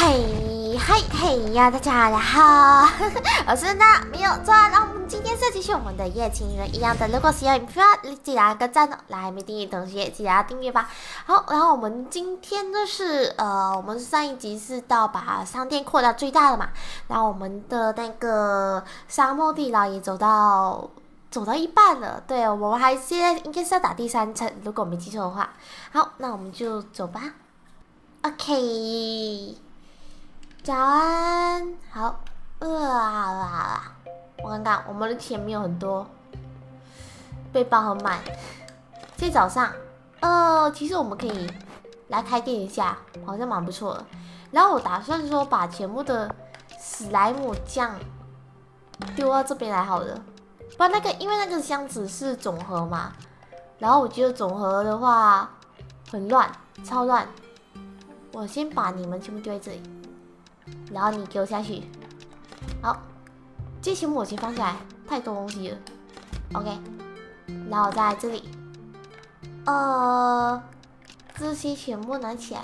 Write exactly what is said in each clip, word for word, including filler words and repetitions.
嘿嗨嘿呀，大家好，我是那没有错。那我们今天是继续我们的夜情人一样的，如果喜欢影片，记得按个赞哦。来，还没订阅的同学记得要订阅吧。好，然后我们今天呢是呃，我们上一集是到把商店扩到最大了嘛，然后我们的那个沙漠地牢也走到。走到一半了，对，我们还现在应该是要打第三层，如果我没记错的话。好，那我们就走吧。OK， 早安。好，呃啊，我看看我们的前面有很多背包很满。今天早上，呃，其实我们可以来开店一下，好像蛮不错的。然后我打算说把全部的史莱姆酱丢到这边来好了。不然那个，因为那个箱子是总和嘛，然后我觉得总和的话很乱，超乱。我先把你们全部丢在这里，然后你给我下去。好，这些全部我先放下来，太多东西了。OK， 然后在这里，呃，这些全部拿起来。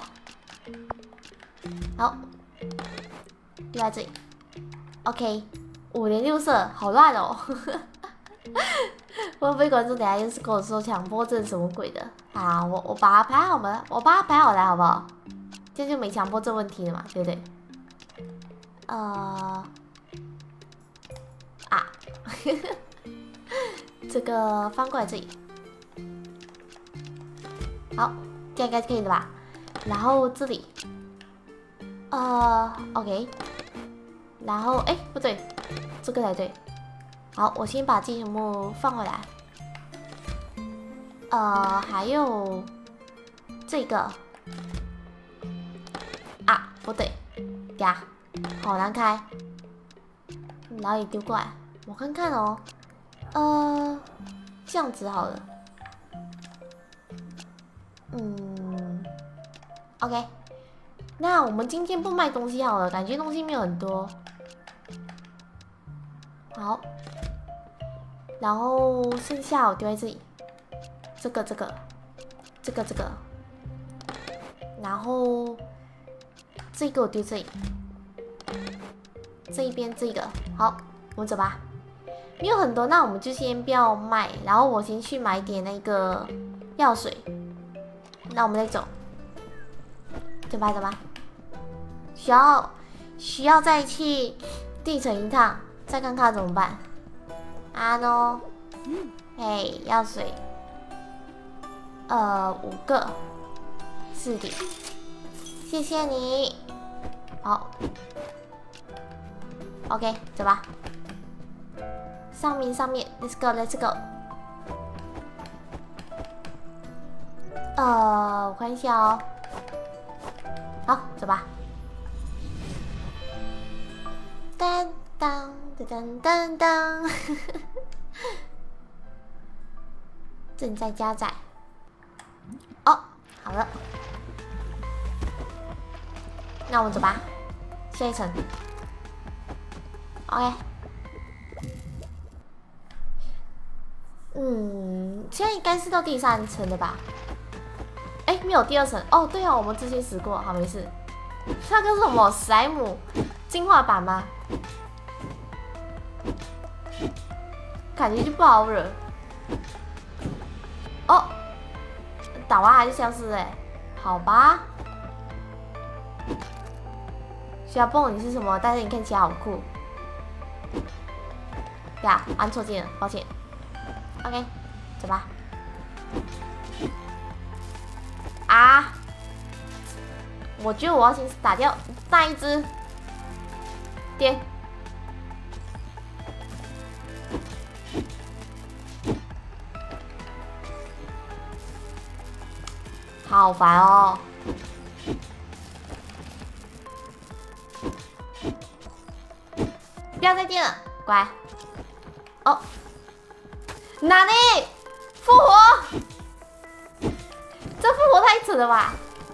好，丢在这里。OK， 五颜六色，好乱哦。会不会观众等下又是跟我说强迫症什么鬼的？啊，我我把它排好了，我把它排好来好不好？这样就没强迫症问题了嘛，对不对？呃，啊，这个翻过来这里，好，这样应该可以了吧？然后这里，呃 ，OK， 然后哎，不对，这个才对。好，我先把这些全部放回来。呃，还有这个啊，不对呀，好难开，然后也丢过来。我看看哦，呃，这样子好了。嗯 ，OK， 那我们今天不卖东西好了，感觉东西没有很多。好。然后剩下我丢在这里，这个这个，这个这个，然后这个我丢这里，这一边这个，好，我们走吧。没有很多，那我们就先不要卖，然后我先去买点那个药水，那我们再走，走吧走吧。需要需要再去地层一趟，再看看怎么办。啊喏，嘿，药水，呃，五个，四点，谢谢你。好 ，OK， 走吧。上面上面 ，Let's go，Let's go。呃，我看一下哦。好，走吧。当当当当当。正在加载。哦，好了，那我们走吧，下一层。OK。嗯，现在应该是到第三层了吧？哎，没有第二层。哦，对哦，我们之前死过，好没事。那个是什么史莱姆进化版吗？感觉就不好惹。哦，打完还是消失哎，好吧。小蹦你是什么？但是你看起来好酷。呀，按错键了，抱歉。OK， 走吧。啊！我觉得我要先打掉那一只。点。好烦哦！不要再电了，乖。哦，哪里复活？这复活太扯了吧！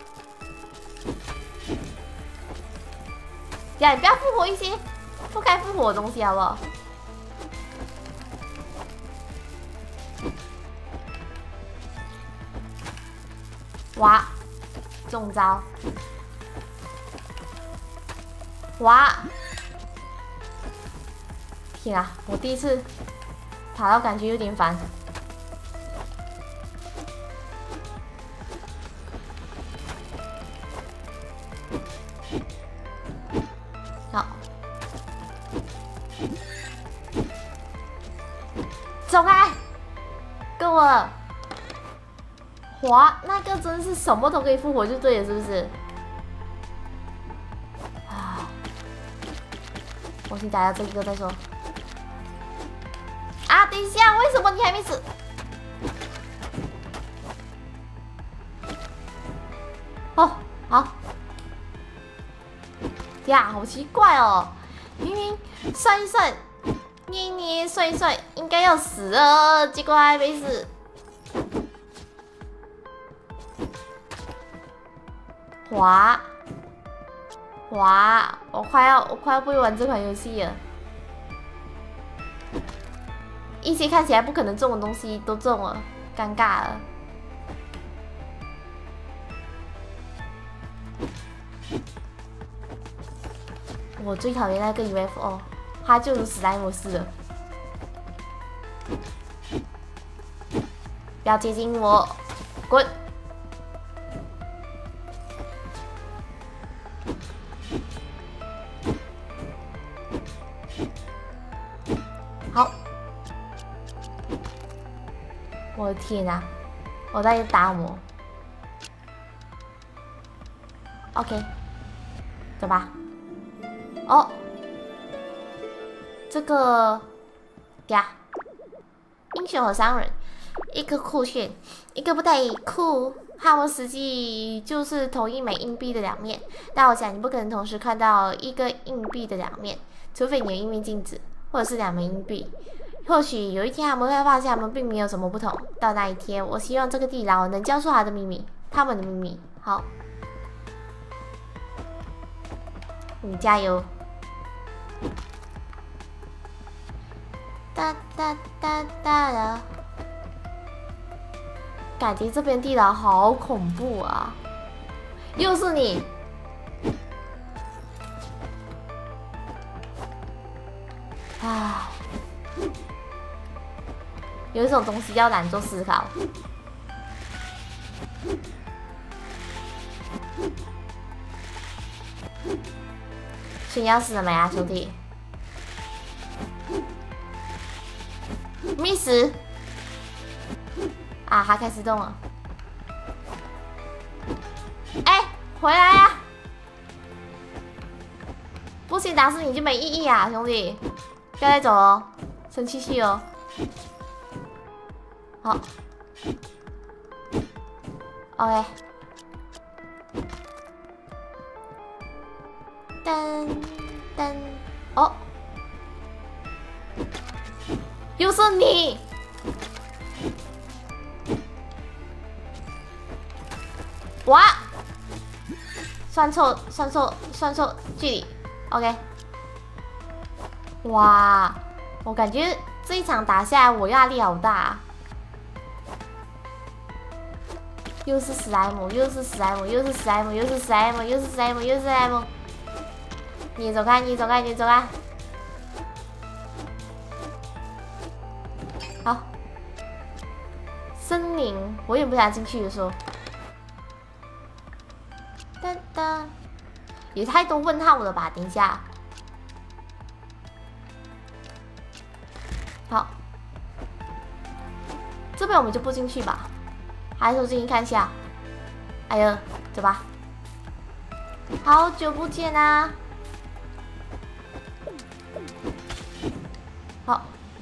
呀，你不要复活一些不该复活的东西好不好？哇，中招！ 哇！天啊，我第一次爬到，感觉有点烦。好，走开！够了。滑，那个真是什么都可以复活就对了，是不是？啊！我先打掉这个再说。啊，等一下，为什么你还没死？哦，好。呀，好奇怪哦，明明算一算，捏一捏，算一算，应该要死了，结果还没死。滑，滑，我快要，我快要不会玩这款游戏了。一些看起来不可能中的东西都中了，尴尬了。我最讨厌那个 U F O， 它就如史莱姆似的。不要接近我，滚！好，我的天啊，我在打我。OK， 走吧。哦，这个呀，英雄和商人，一个酷炫，一个不太酷。他们实际就是同一枚硬币的两面，但我想你不可能同时看到一个硬币的两面，除非你有一面镜子，或者是两枚硬币。或许有一天他们会发现他们并没有什么不同。到那一天，我希望这个地牢能交出他的秘密，他们的秘密。好，你加油！哒哒哒哒的，感觉这边地牢好恐怖啊！又是你！唉，有一种东西叫懒惰思考。所以你要死了没啊，兄弟？miss 啊，他开始动了。哎、欸，回来呀、啊！不行，打死你就没意义啊，兄弟！不要再走哦，生气气哦。好 ，OK。噔噔，哦。又是你！哇！算错，算错，算错距离。OK。哇！我感觉这一场打下来，我压力好大、啊。又是史莱姆，又是史莱姆，又是史莱姆，又是史莱姆，又是史莱姆，又是史莱姆。你走开，你走开，你走开。好，森林，我也不想进去的说。哒哒，也太多问号了吧？等一下，好，这边我们就不进去吧，还是进去看一下。哎呀，走吧。好久不见啊！好。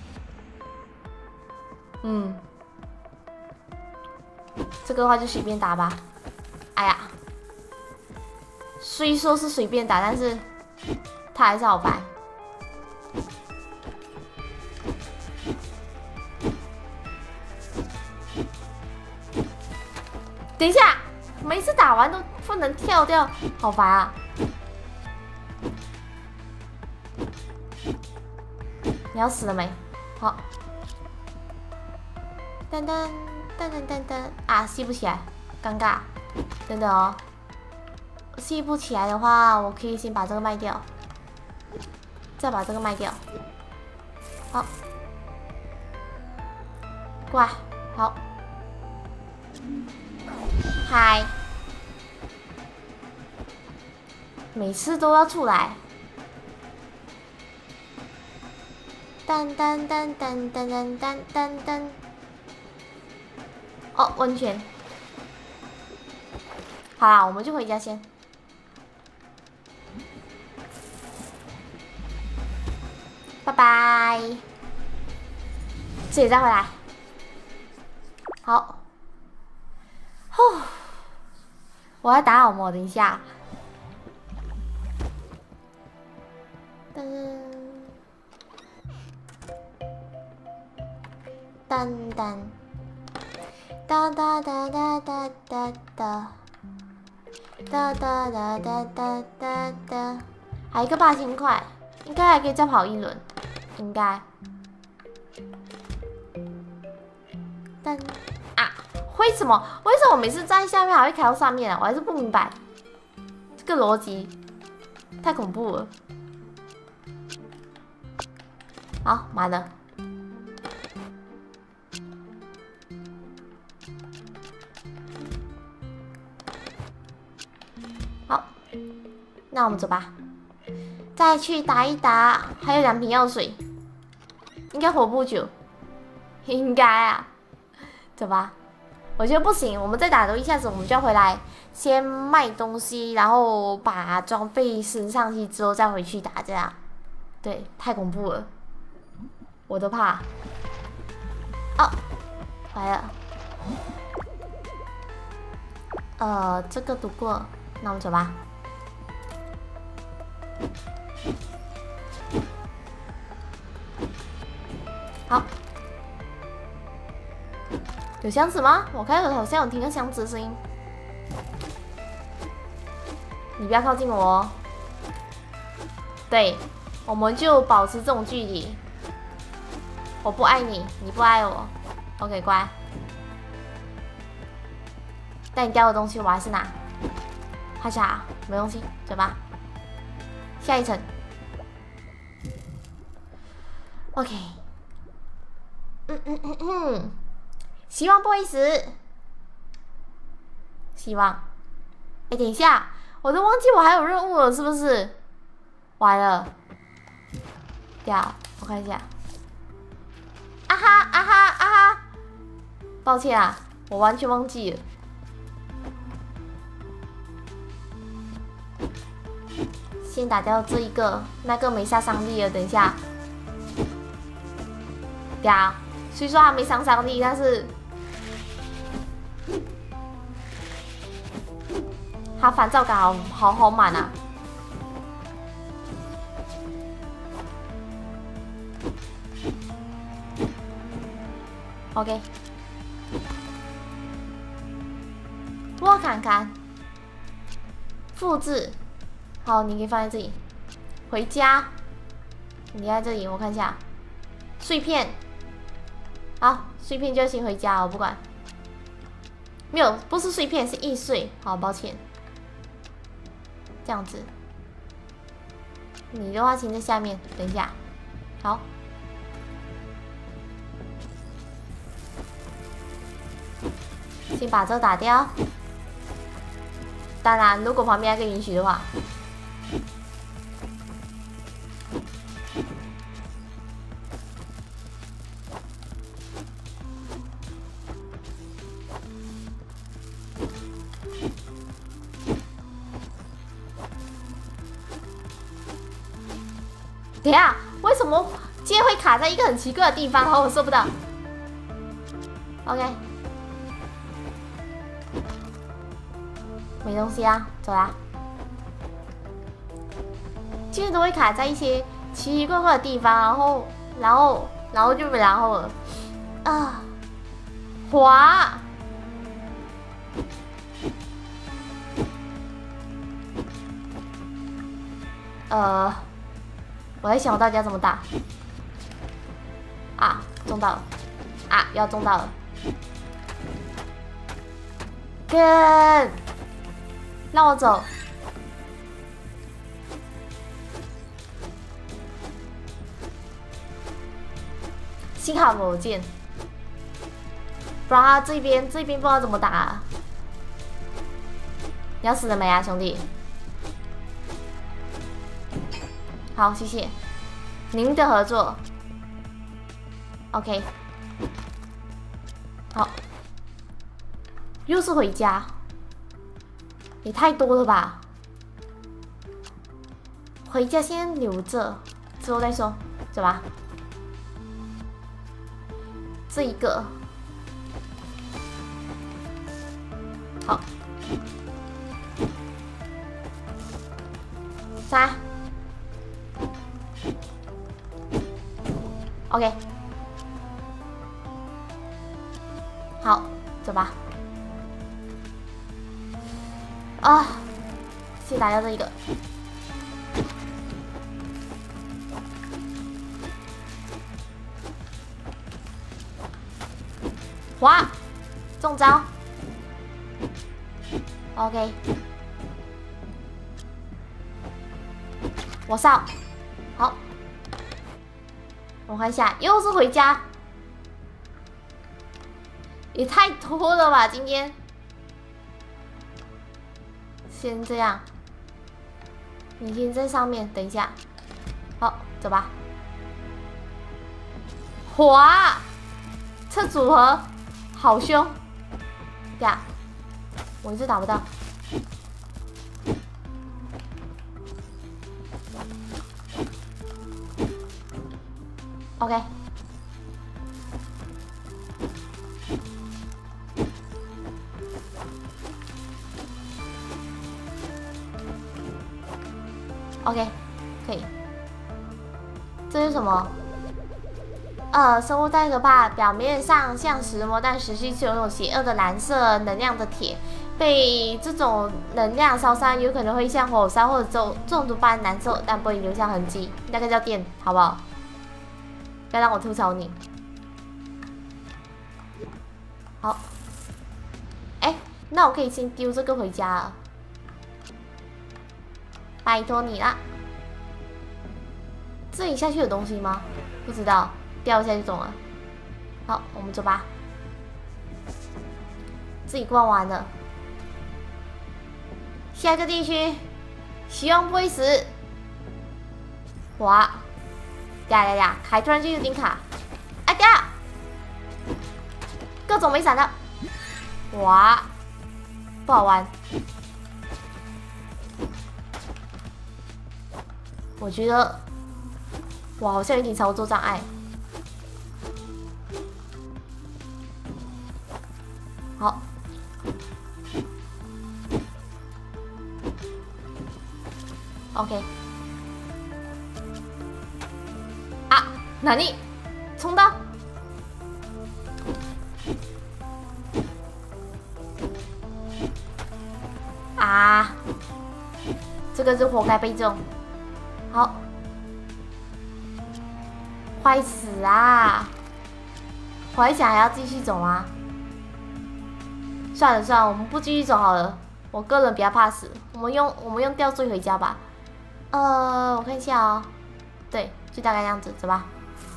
嗯，这个的话就随便打吧。哎呀，虽说是随便打，但是他还是好烦。等一下，每次打完都不能跳掉，好烦啊！你要死了没？好。噔噔噔噔噔噔啊！吸不起来，尴尬。等等哦，吸不起来的话，我可以先把这个卖掉。 再把这个卖掉。好，过来，好，嗨，每次都要出来。噔噔噔噔噔噔噔噔噔。哦，温泉。好啦，我们就回家先。拜拜。自己再回来。好。呼，我要打好魔，等一下。噔噔噔。哒哒哒哒哒哒哒。哒哒哒哒哒哒哒。还有一个八千块，应该还可以再跑一轮，应该。但啊，为什么？为什么我每次站下面还会开到上面啊？我还是不明白，这个逻辑太恐怖了。好，满了。好，那我们走吧。再去打一打，还有两瓶药水，应该活不久，应该啊，走吧。我觉得不行，我们再打多一下子，我们就要回来先卖东西，然后把装备升上去之后再回去打，这样，对，太恐怖了，我都怕。哦，来了，呃，这个读过，那我们走吧。好，有箱子吗？我开始好像有听到箱子的声音。你不要靠近我哦。对，我们就保持这种距离。我不爱你，你不爱我。OK， 乖。但你掉的东西我还是拿。哈下，没东西，走吧。下一层。OK。嗯嗯嗯嗯，希望不会死。希望。哎，等一下，我都忘记我还有任务了，是不是？完了。掉，我看一下。啊哈啊哈啊哈！抱歉啊，我完全忘记了。先打掉这一个，那个没杀伤力了。等一下。掉。虽说他没杀伤力，但是他烦躁感好好好满啊。OK， 我看看，复制，好，你可以放在这里。回家，你在这里，我看一下，碎片。好，碎片就先回家，我不管。没有，不是碎片，是易碎。好，抱歉。这样子，你的话先在下面，等一下。好。先把这打掉。当然，如果旁边还可以允许的话。等一下，为什么剑会卡在一个很奇怪的地方？然后我收不到。OK， 没东西啊，走啦。剑都会卡在一些奇奇怪怪的地方，然后，然后，然后就没然后了。啊，滑。呃。我在想我到底要怎么打啊？中到了啊！要中到了，跟让我走。 幸好我剑，不然他这边这边不知道怎么打、啊。你要死了没啊，兄弟？好，谢谢您的合作。OK， 好，又是回家，也太多了吧？回家先留着，之后再说，走吧。这一个，好，三 ，OK， 好，走吧。啊，先打掉这一个。哇，中招 ，OK， 我上，好，我看一下，又是回家，也太多了吧，今天，先这样，你先在上面，等一下，好，走吧，哇，这组合。好凶！呀，我一直打不到。OK。OK， 可以。这是什么？呃，生物太可怕，表面上像石魔，但实际是拥有邪恶的蓝色能量的铁。被这种能量烧伤，有可能会像火烧或者中中毒般难受，但不会留下痕迹。那个叫电，好不好？不要让我吐槽你。好。哎、欸，那我可以先丢这个回家了。拜托你啦。这里下去有东西吗？不知道。掉下去中了，好，我们走吧。自己逛完了，下一个地区，希望不会死。哇，呀呀呀，开突然就有点卡，哎呀，各种没闪到，哇，不好玩。我觉得，我好像有点操作障碍。好，OK， 啊，哪里？冲到！啊，这个是活该被中。好，坏死啊！我还想还要继续走吗？算了算了，我们不继续走好了。我个人比较怕死，我们用我们用吊坠回家吧。呃，我看一下哦，对，就大概这样子，走吧。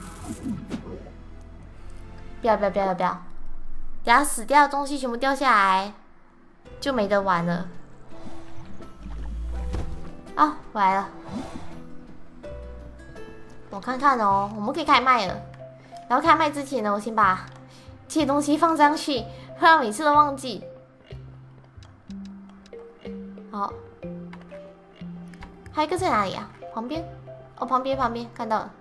不要不要不要不要，等下死掉的东西全部掉下来，就没得玩了。啊，我来了。我看看哦，我们可以开麦了。然后开麦之前呢，我先把这些东西放上去。不然每次都忘记。好，还有一个在哪里啊？旁边，哦，旁边旁边看到了。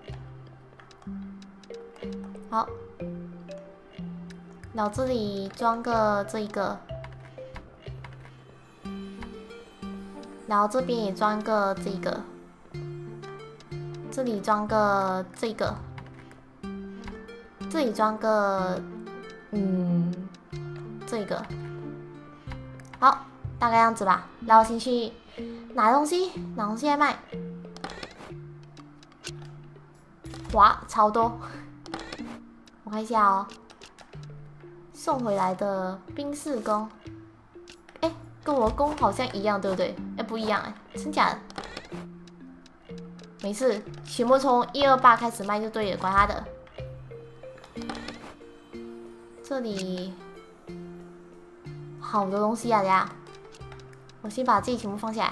好，然后这里装个这一个，然后这边也装个这个，这里装个这个，这里装个，嗯。这个好，大概样子吧。然后先去拿东西，拿东西来卖。哇，超多！我看一下哦，送回来的冰室弓，哎，跟我的弓好像一样，对不对？哎，不一样哎，真假的？没事，全部从一二八开始卖就对了，管他的。 这里好多东西啊！等下，我先把这些全部放下来。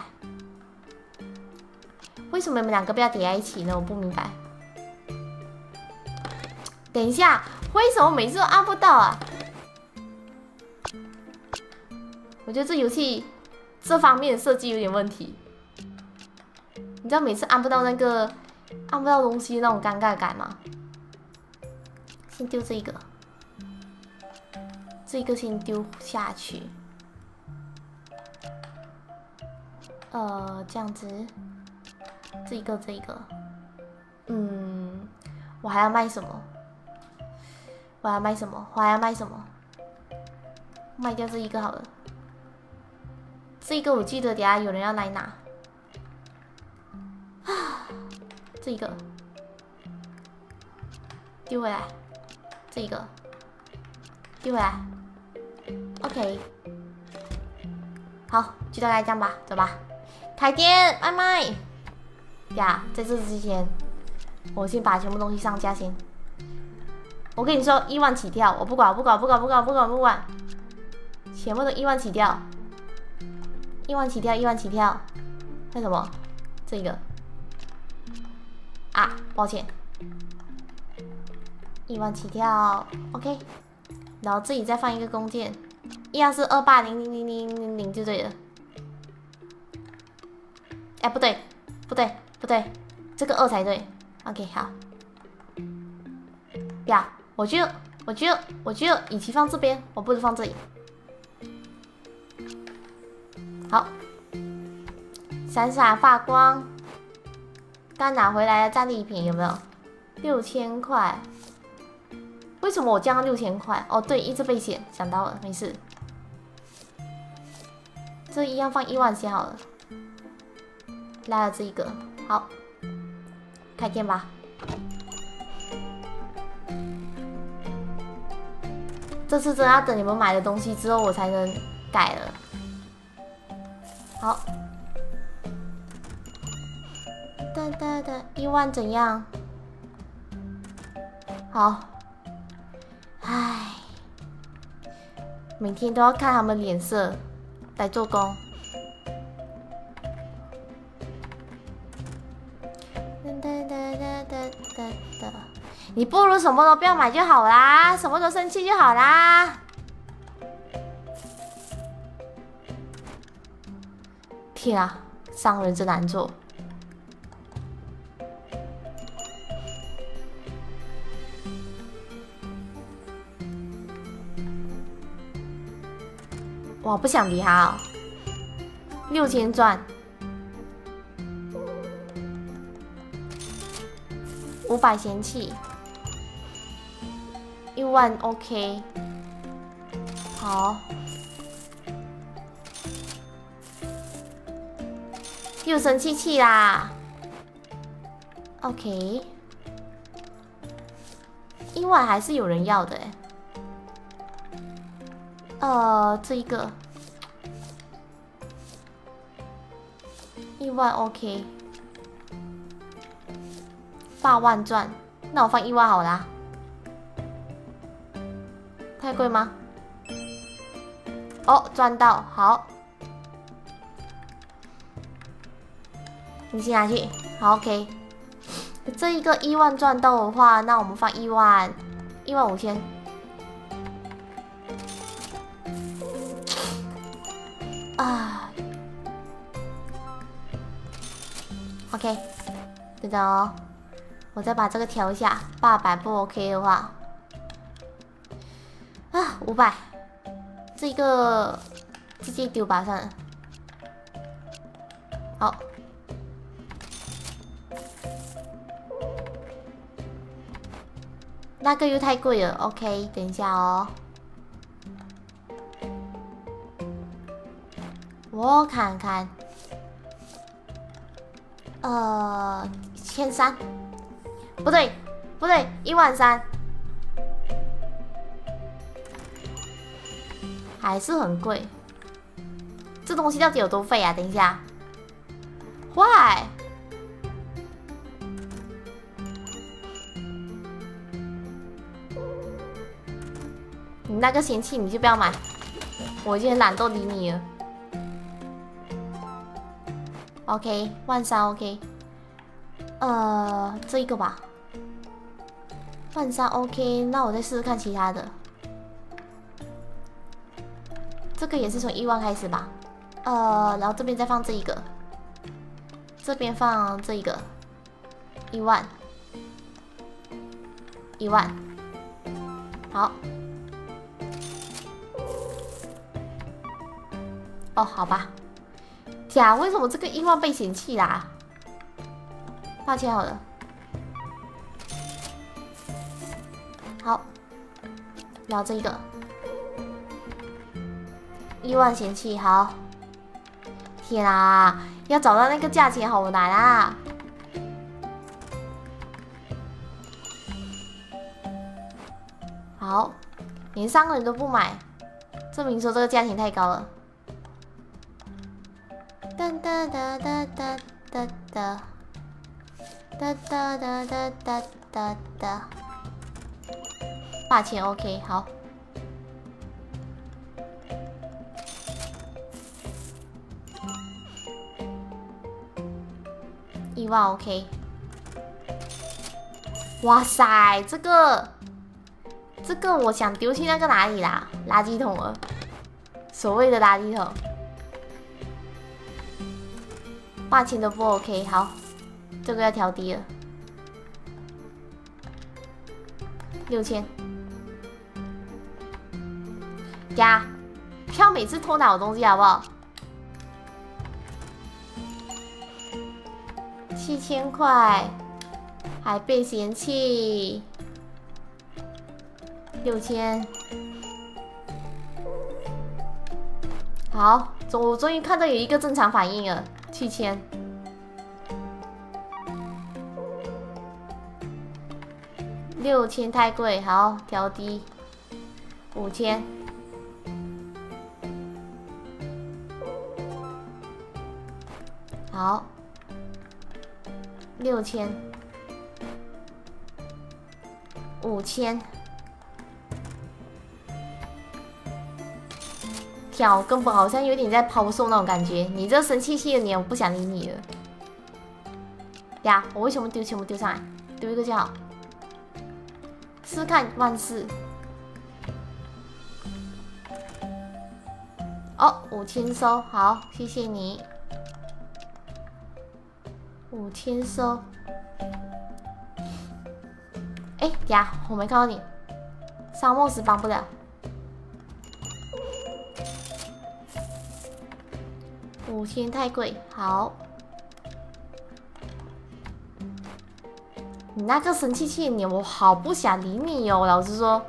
为什么你们两个不要叠在一起呢？我不明白。等一下，为什么每次都按不到啊？我觉得这游戏这方面的设计有点问题。你知道每次按不到那个按不到东西那种尴尬感吗？先丢这个，这个先丢下去。呃，这样子，这个这个，嗯，我还要卖什么？我还要卖什么？我还要卖什么？卖掉这一个好了。这个我记得等下有人要来拿。啊，这个丢回来，这个丢回来。OK， 好，就大概这样吧，走吧。开店，卖卖。呀，在这之前，我先把全部东西上架先。我跟你说，一万起跳，我不管，我不管，不管，不管，不管，不管，全部都一万起跳，一万起跳，一万起跳。那什么？这个啊，抱歉，一万起跳 ，OK。然后这里再放一个弓箭，一样是二八零零零零零零就对了。哎，不对，不对，不对，这个二才对。OK， 好。呀。我觉得，我觉得，我觉得，与其放这边，我不如放这里。好，闪闪发光，刚拿回来的战利品有没有？六千块。为什么我降到六千块？哦，对，一直被险，想到了，没事。这一样放一万先好了。来了这一个，好，开店吧。这次真的要等你们买了东西之后，我才能改了。好，哒哒哒，一万怎样？好，唉，每天都要看他们脸色来做工。哒哒哒哒哒哒。你不如什么都不要买就好啦，什么都生气就好啦。天啊，商人真难做。我不想理他哦。六千赚，五百嫌弃。一万 OK， 好，又生气气啦 ，OK， 一万还是有人要的哎，呃，这一个一万 OK， 八万赚，那我放一万好啦。太贵吗？哦，赚到，好，你先拿去，好 ，OK。这一个一万赚到的话，那我们放一万，一万五千。啊 ，OK， 等等哦，我再把这个调一下，八百不 OK 的话。啊，五百，这个直接丢吧算了。好，那个又太贵了。OK， 等一下哦，我看看，呃，千三，不对，不对，一万三。还是很贵，这东西到底有多废啊？等一下，坏， 你那个嫌弃你就不要买，我已经很懒惰理你了。OK， 万三 OK， 呃，这一个吧，万三 OK， 那我再试试看其他的。这个也是从一万开始吧，呃，然后这边再放这一个，这边放这一个，一万，一万，好。哦，好吧。呀，为什么这个一万被嫌弃啦？八千好了。好，然后这一个一万嫌弃，好。天啊，要找到那个价钱好难啊！好，连三个人都不买，证明说这个价钱太高了。哒哒哒哒哒哒哒哒哒哒哒哒哒哒，八千 OK， 好。一万 OK， 哇塞，这个这个我想丢去那个哪里啦？垃圾桶了，所谓的垃圾桶。八千都不 OK， 好，这个要调低了，六千。呀，不要每次偷拿我东西好不好？七千块，还被嫌弃。六千，好，我终于看到有一个正常反应了。七千，六千太贵，好，调低，五千，好，六千，五千，挑根本好像有点在抛售那种感觉。你这生气气的脸，我不想理你了。呀，我为什么丢全部丢上来？丢一个就好。试试看万事。哦，五千收，好，谢谢你。五千收。哎呀，我没看到你。沙漠石帮不了。五千太贵，好。你那个生气气的脸，我好不想理你哦，老实说。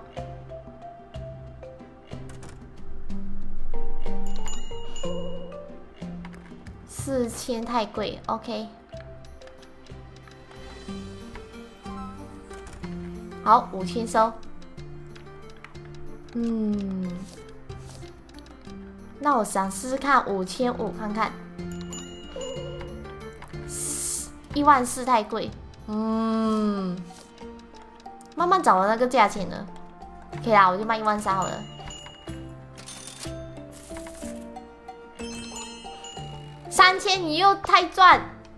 四千太贵 ，OK。好，五千收。嗯。那我想试试看五千五看看，一万四太贵，嗯，慢慢找到那个价钱了，可以啦，我就卖一万三好了。三千你又太赚，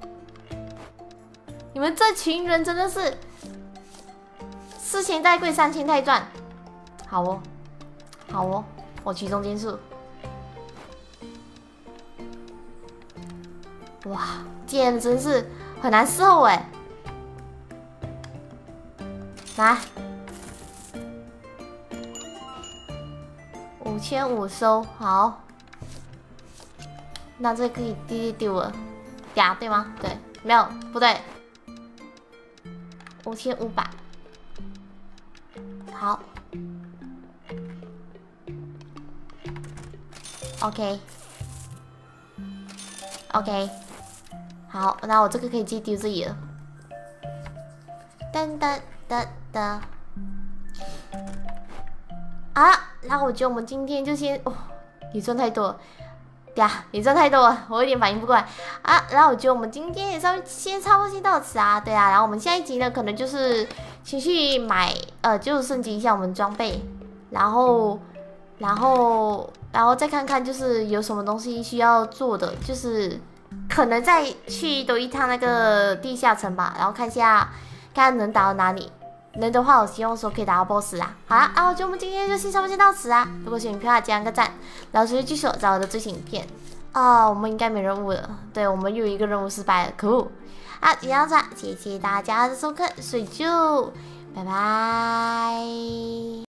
你们这群人真的是四千太贵，三千太赚，好哦，好哦，我取中间数。哇，简直是很难伺候哎！来，五千五收，好。那这可以丢丢丢了，呀，对吗？对，没有，不对。五千五百，好。OK，OK。OK， 好，那我这个可以直接丢这里了。噔噔噔噔。啊，那我觉得我们今天就先哦，你赚太多了，呀，你赚太多了，我有点反应不过来啊。然后我觉得我们今天也稍微先差不多先到此啊，对啊。然后我们下一集呢，可能就是先去买呃，就是升级一下我们装备， 然后，然后，然后再看看就是有什么东西需要做的，就是可能再去多一趟那个地下城吧，然后看一下看能打到哪里。能的话，我希望说可以打到 boss 啦。好啦，啊，我觉得我们今天就先差不多先到此啊。如果喜欢影片的话，记得按个赞，然后持续继续找我的最新影片。啊，我们应该没任务了，对，我们又有一个任务失败了，可恶！啊，就这样子，谢谢大家的收看，睡觉，拜拜。